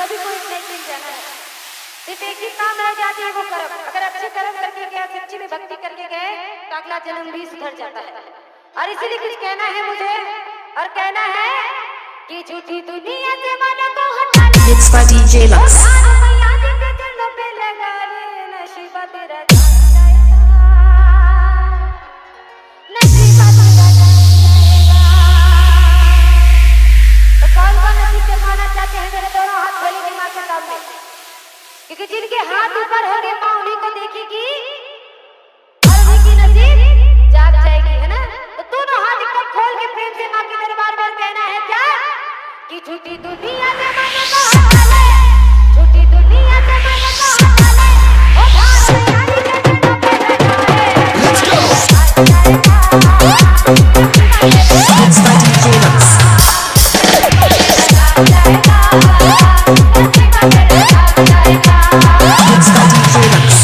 सभी को एक नहीं मिल जाना है। सिर्फ एक ही काम रह जाती है, वो कर्म। अगर अच्छे कर्म करके गए, सच्ची में भक्ति करके गए तो अगला जन्म भी सुधर जाता है। और इसीलिए कुछ कहना है मुझे, और कहना है कि झूठी दुनिया से मन को हटा ले। Mixed by DJ Lux. मैया जी के चरणों पे लगा ले, नशीबा तेरा जाएगा, नशीबा तेरा जाएगा। तो कौन कौन नसीब जमाना चाहते हैं? मेरे दोनों हाथ खोलिए माँ के सामने, क्योंकि जिनके हाथ ऊपर होंगे माँ उन्हीं को देखेगी और उन्हीं की नसीब जाग जाएगी, है ना? तो दोनों हाथ एकदम खोल के प्रेम से माँ के दरबार में कहना है क्या कि झूठी दुनिया से मन को हटा ले, झूठी दुनिया से मन को हटा ले, ओ भाई यारी के चरणों पे लगा ले। Let's go. Mixed by DJ Lux. Mixed by DJ Lux.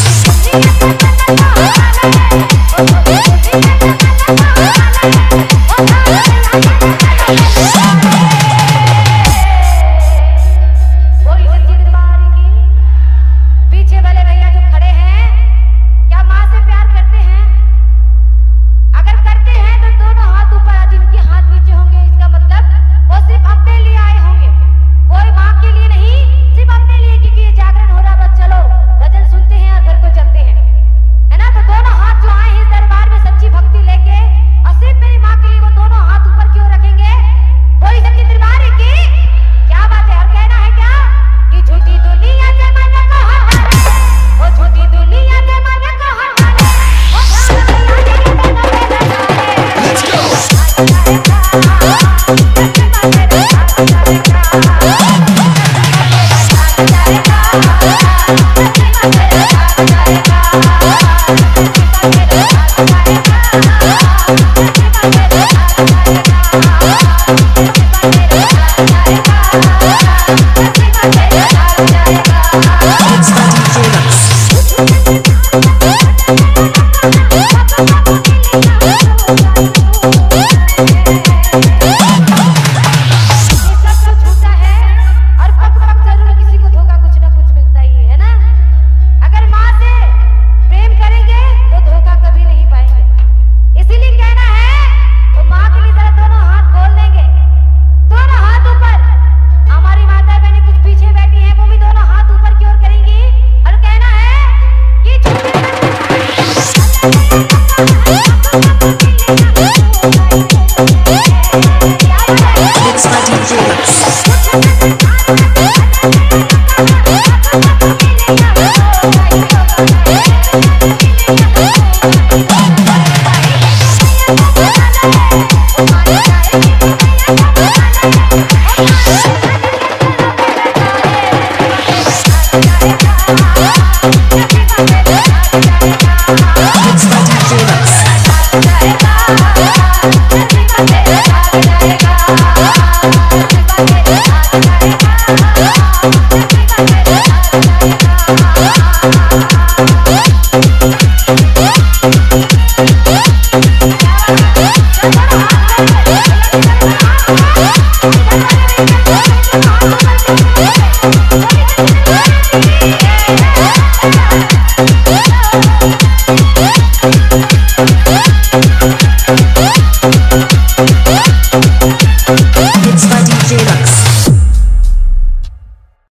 Let's go.